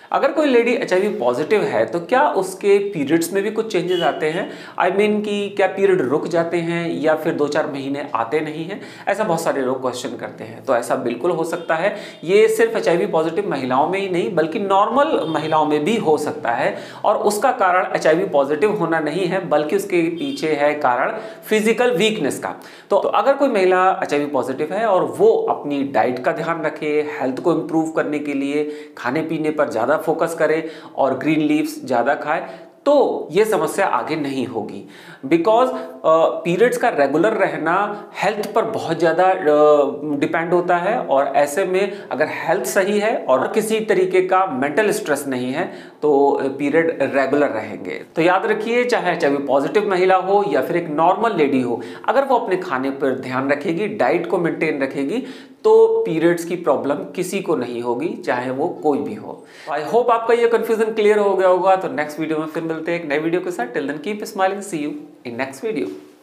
अगर कोई lady HIV positive है तो क्या उसके पीरियड्स में भी कुछ चेंजेस आते हैं? आई मीन कि क्या पीरियड रुक जाते हैं या फिर 2-4 महीने आते नहीं हैं? ऐसा बहुत सारे लोग क्वेश्चन करते हैं। तो ऐसा बिल्कुल हो सकता है। ये सिर्फ एचआईवी पॉजिटिव महिलाओं में ही नहीं बल्कि नॉर्मल महिलाओं में भी हो सकता है और उसका कारण एचआईवी पॉजिटिव होना नहीं है बल्कि उसके पीछे है कारण फिजिकल वीकनेस का। तो अगर कोई महिला एचआईवी पॉजिटिव है और वो अपनी डाइट का ध्यान रखे, हेल्थ को इम्प्रूव करने के लिए खाने पीने पर ज़्यादा फोकस करे और ग्रीन लीव्स ज़्यादा खाए तो ये समस्या आगे नहीं होगी। बिकॉज पीरियड्स का रेगुलर रहना हेल्थ पर बहुत ज़्यादा डिपेंड होता है और ऐसे में अगर हेल्थ सही है और किसी तरीके का मेंटल स्ट्रेस नहीं है तो पीरियड रेगुलर रहेंगे। तो याद रखिए, चाहे एचआईवी पॉजिटिव महिला हो या फिर एक नॉर्मल लेडी हो, अगर वो अपने खाने पर ध्यान रखेगी, डाइट को मेंटेन रखेगी तो पीरियड्स की प्रॉब्लम किसी को नहीं होगी, चाहे वो कोई भी हो। आई होप आपका ये कंफ्यूजन क्लियर हो गया होगा। तो नेक्स्ट वीडियो में फिर मिलते हैं एक नए वीडियो के साथ। Till then keep smiling, see you in next video.